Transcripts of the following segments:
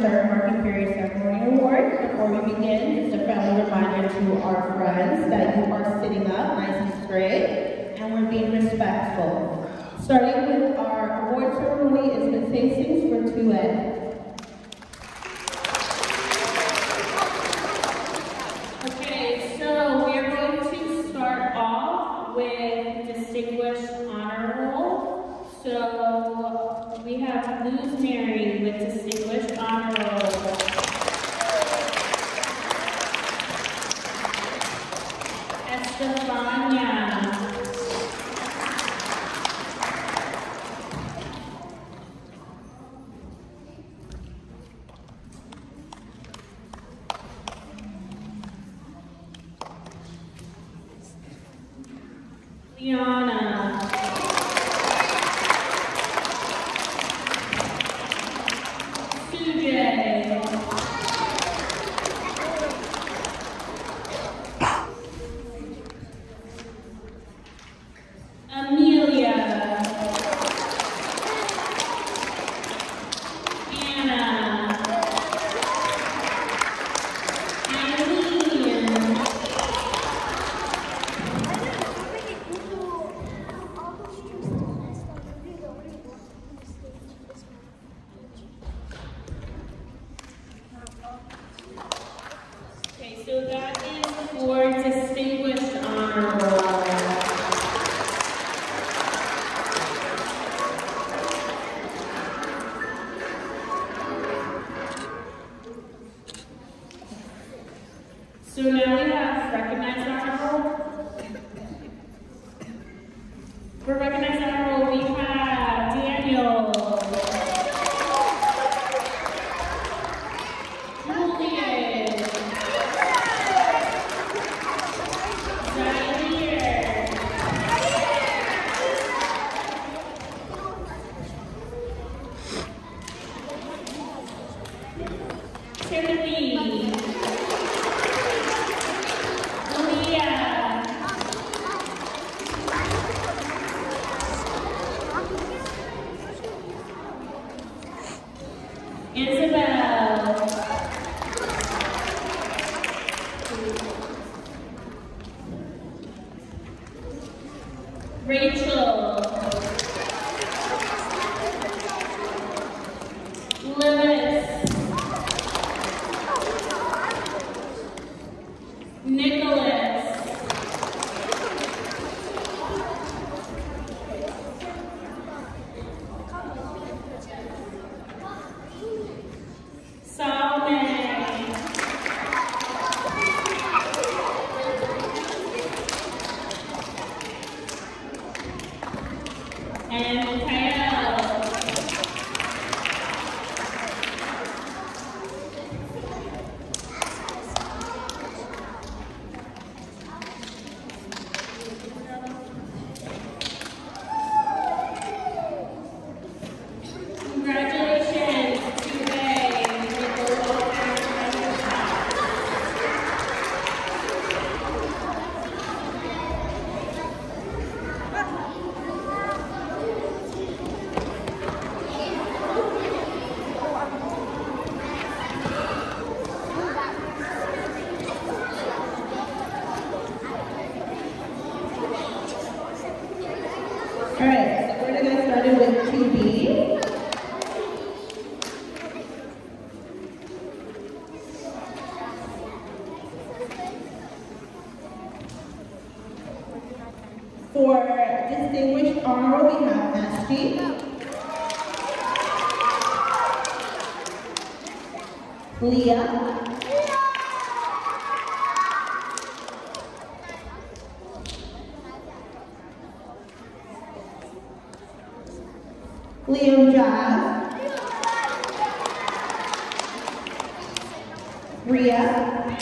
third Marking Period Ceremony Award. Before we begin, just a friendly reminder to our friends that you are sitting up nice and straight, and we're being respectful. Starting with our award ceremony is the tastings for 2A. Okay, so we are going to start off with Distinguished Honor Roll. So we have Luz Mary with Distinguished Honor Roll. Estefania. Liana. Sujay. Amelia. Anna. Eileen. Okay, so that is for Distinguished Honor Roll. So now we have Recognized Honor Roll. For Recognized Honor Roll, we have Daniel, Julian, Zaire, Timothy, Leah, Isabel, Rachel, Lewis, Nicholas, Salome, and Kyle. Congratulations to Ray with the World Academic Cup. All right, so we're going to get started with 2B. For Distinguished Honor Roll, we have Ashley, Leah, Liam Jazz, Ria,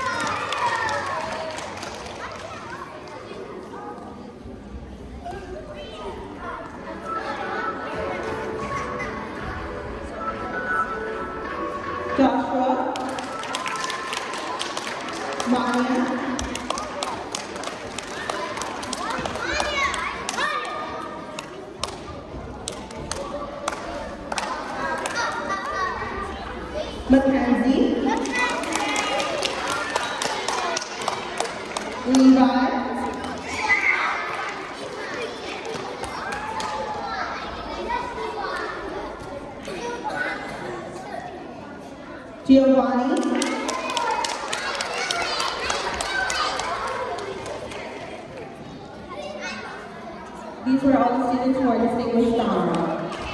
Joshua, Maya, Mackenzie. Levi. Giovanni. These were all the students who are distinguished honor.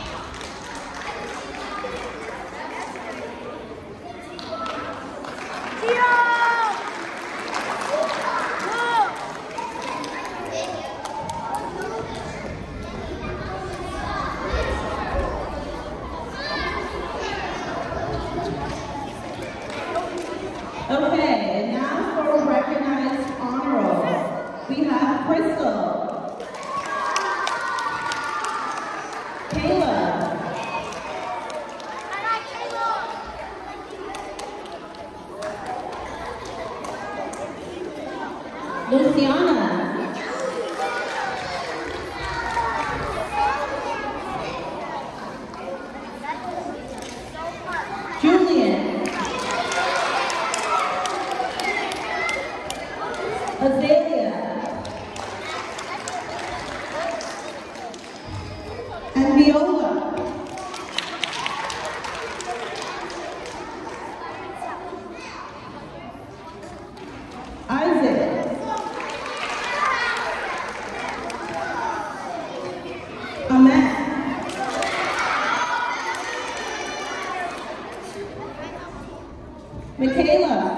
Okay, and now for recognized honor roll, we have Crystal, Caleb, Luciana, Julian, Azalea, and Viola, Isaac, Ahmed, Michaela,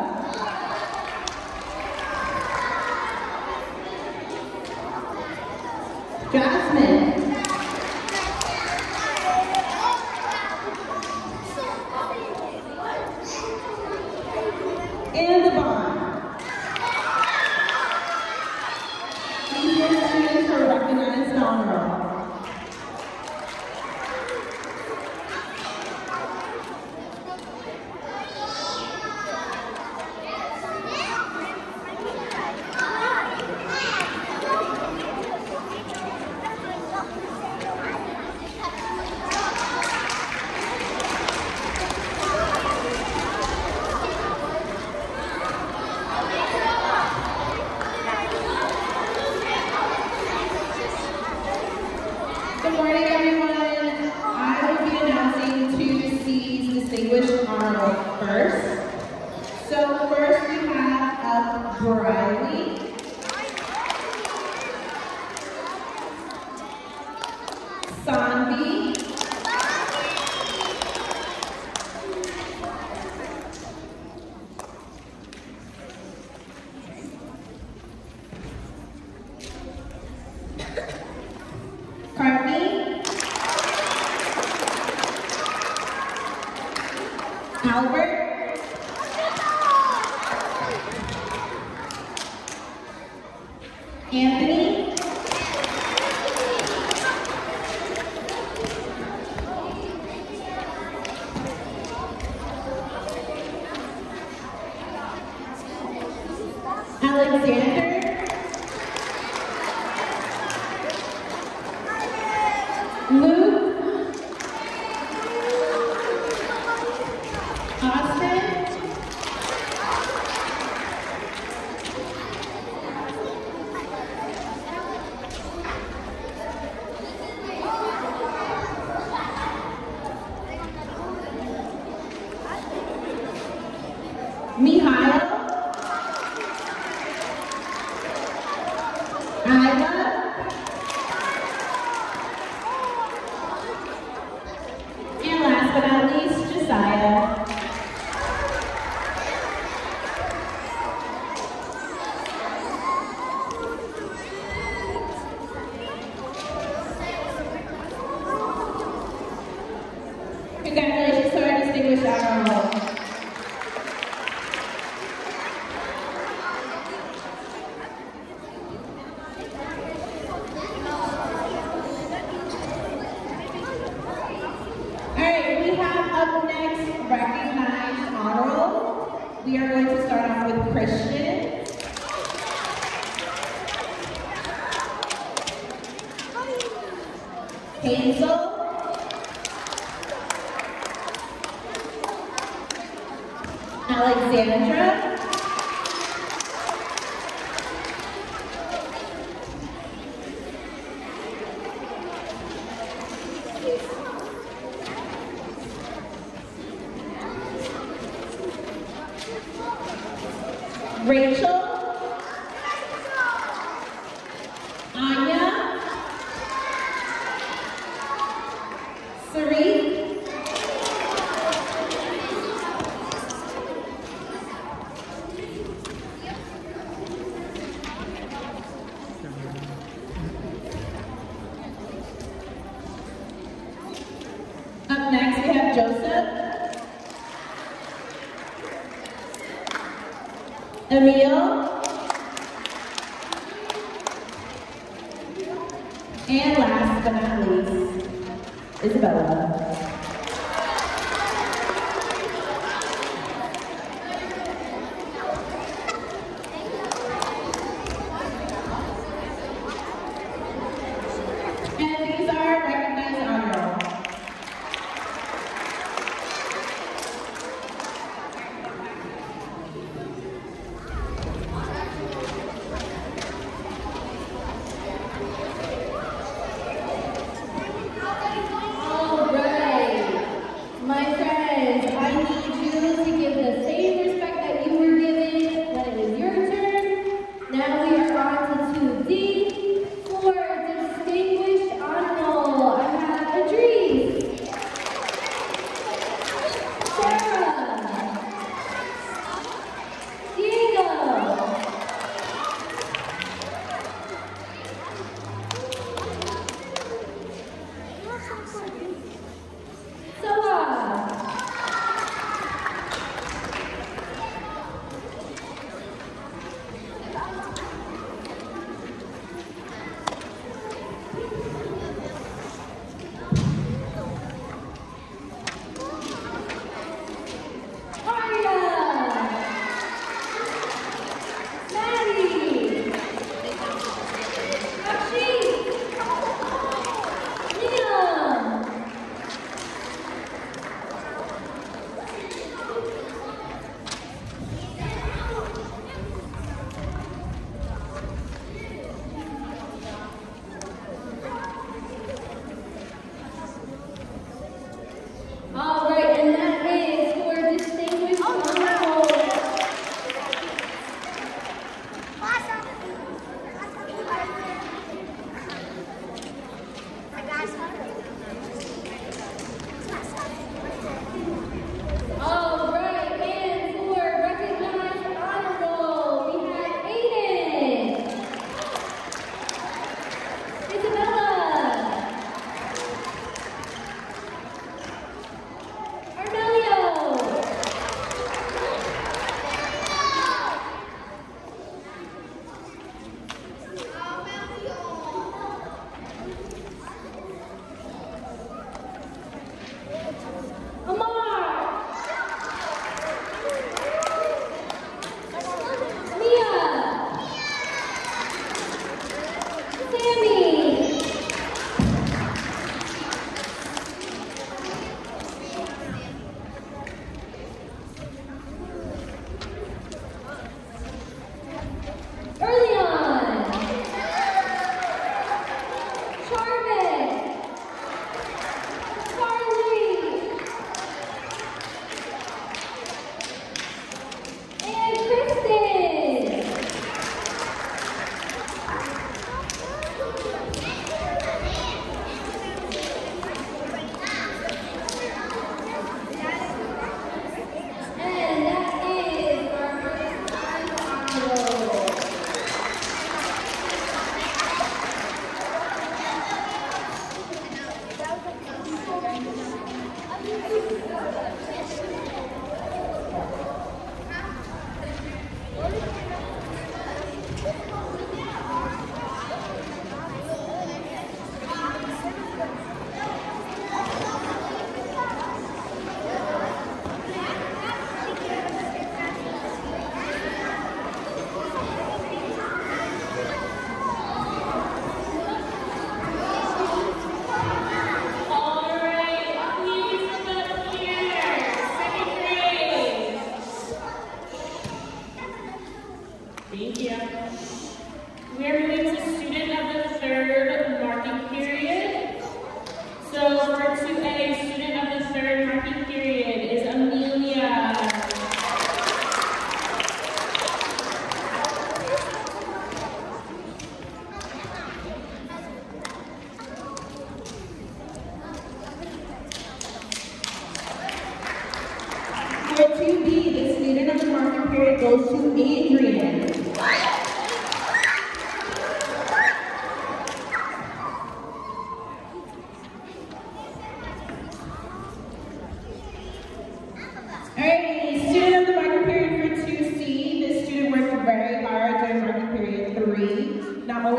Jasmine, and the bond. These are students who are recognized honor roll. Good morning, everyone. I will be announcing 2C's Distinguished Honor Roll first. So first we have up Briley, Sandy, Cartney, Albert, Anthony, Alexander, Luke, Austin, Mihail, Ida, and last but not least, Josiah. Congratulations to our distinguished honor roll. Up next, recognized honor roll. We are going to start off with Christian, Hazel, Alexandra. Rachel. Anya. Sari. Up next we have Joseph. Emil. And last but not least, Isabella. And these are recognized honor roll. All right.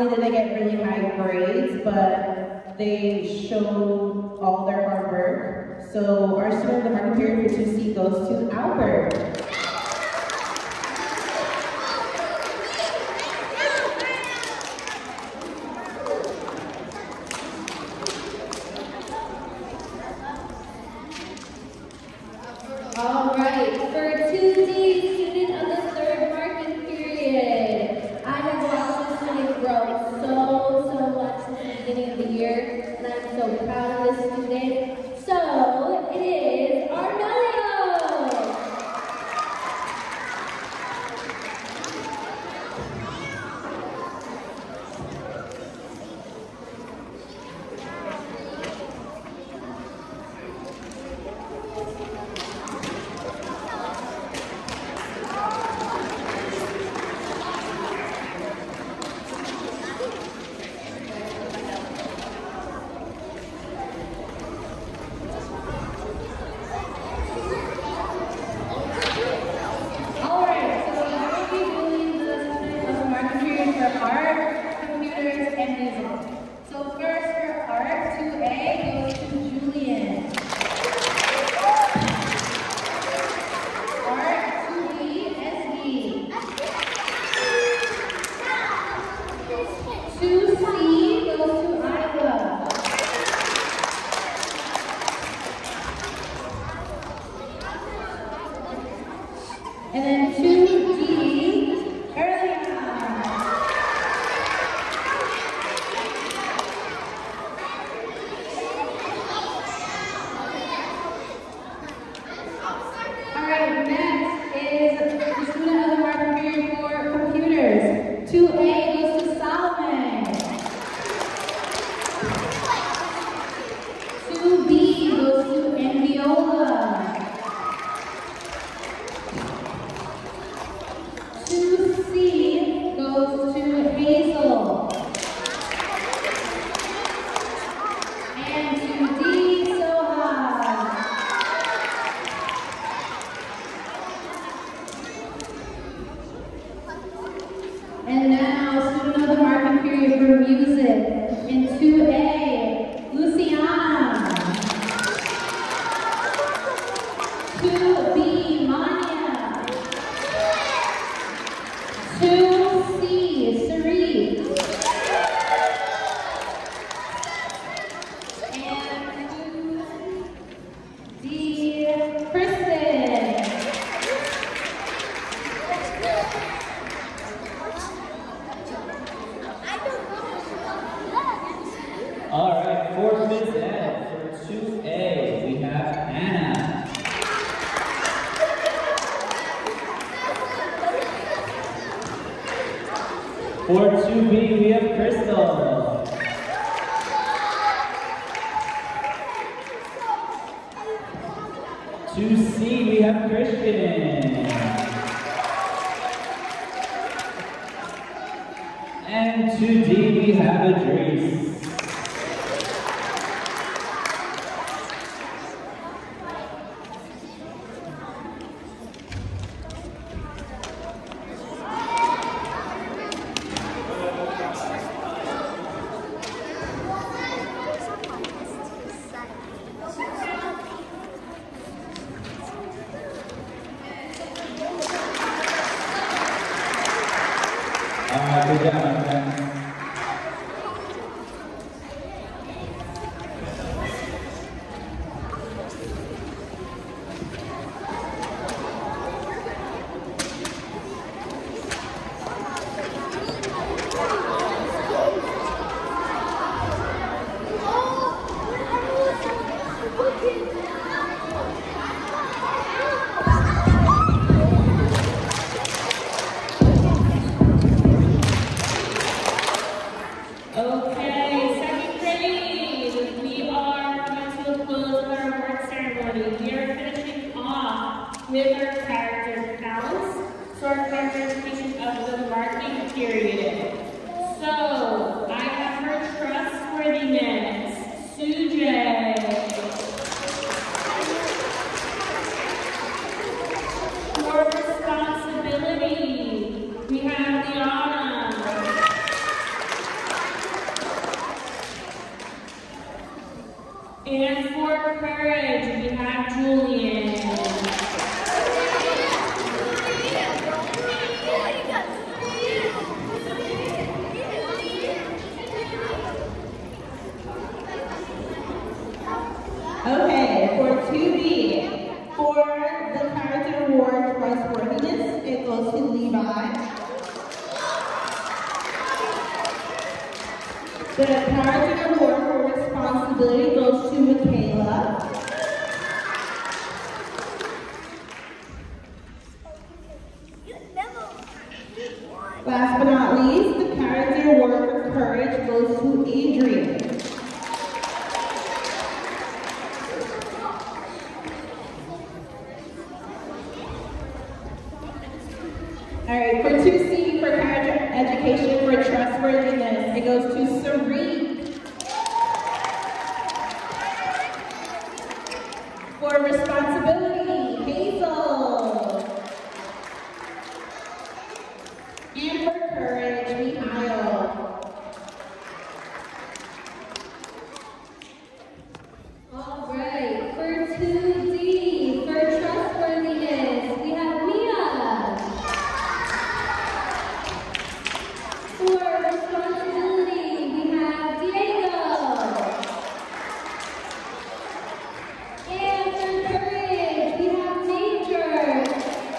only did they get really high grades, but they showed all their hard work. So our student of the market period for 2C goes to Albert. All right, for 2D, student of the third market period, I have watched this student grow so much since the beginning of the year, and I'm so proud of this student. So, it is Armelio! And then 2D, Erlia. All right, next is the student of the market period for computers. 2A goes to Solomon. 2B goes to Enviola. 2C goes to Hazel. And 2D, Soha. And now, student of the market period for music. In 2A, Luciana. 2B, Mania. 2C, Cerise. And 2D, Kristen. All right, for Miss Ed, for 2A, we have Anna. For 2B, we have Crystal. To C, we have Christian. And 2D, we have Idris. Good job, guys. Okay, second grade, we are coming to a close of our award ceremony. We are finishing off with our character counts, so our characterization of the marking period. So, I have her trustworthiness, Sujay. For responsibility, we have Liana. The Character Award for Responsibility goes to Michaela. Last but not least, the Character Award for Courage goes to Adrian. All right, for 2C, for Courage Education for Trustworthiness, it goes to Serene. For Responsibility, Hazel. And for Courage, Mihail. All right, for 2D, for Trustworthiness, we have Mia. For Responsibility, we have Diego. And for Courage, we have Major.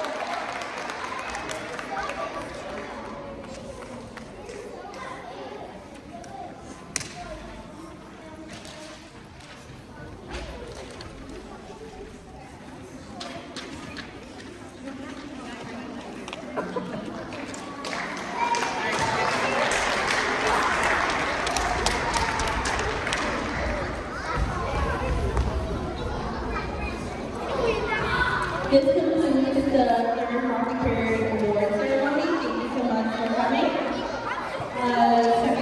This concludes the third Market Period Award ceremony. Thank you so much for coming.